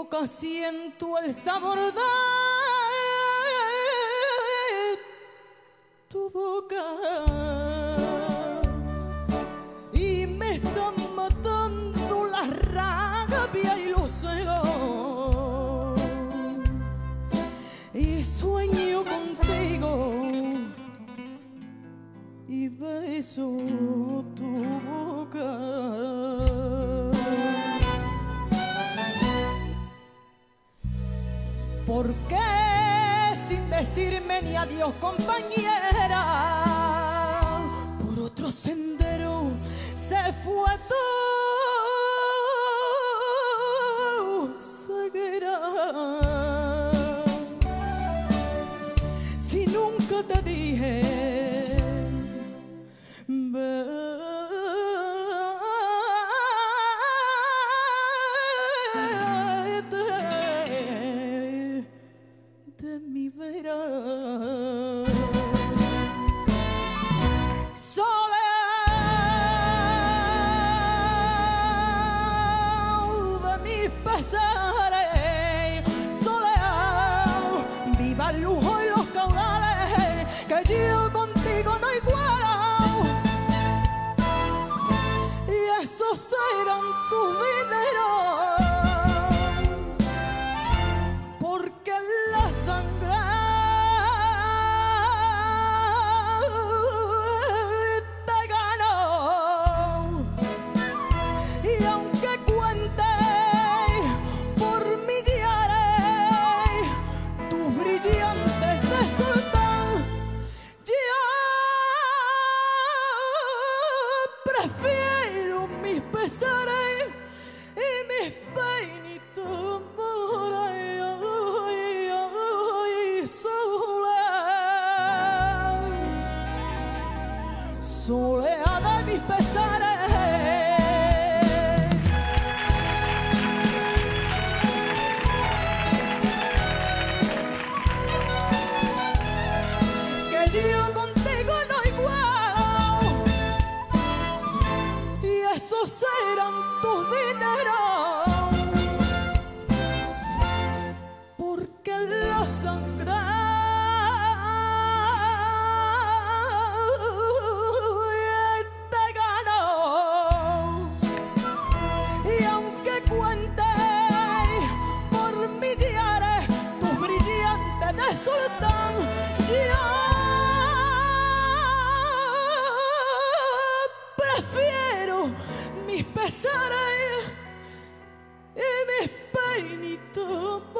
boca siento el sabor de tu boca y me están matando la rabia y los celos y sueño contigo y beso tu boca. ¿Por qué sin decirme ni adiós, compañera? Por otro sendero se fue tu ceguera. Si nunca te dije de mi vera. Soleado de mis pesares, soleado, viva el lujo y los caudales, que yo contigo no igualo. Y esos eran tus dineros. Prefiero mis pesares y mis peinitos morados. Soleada de mis pesares, que yo contigo no igualo. Esos eran tus dineros, porque la sangre te ganó. Y aunque cuente por millares tus brillantes de sultán, yo prefiero mis pesares y mis peinitos.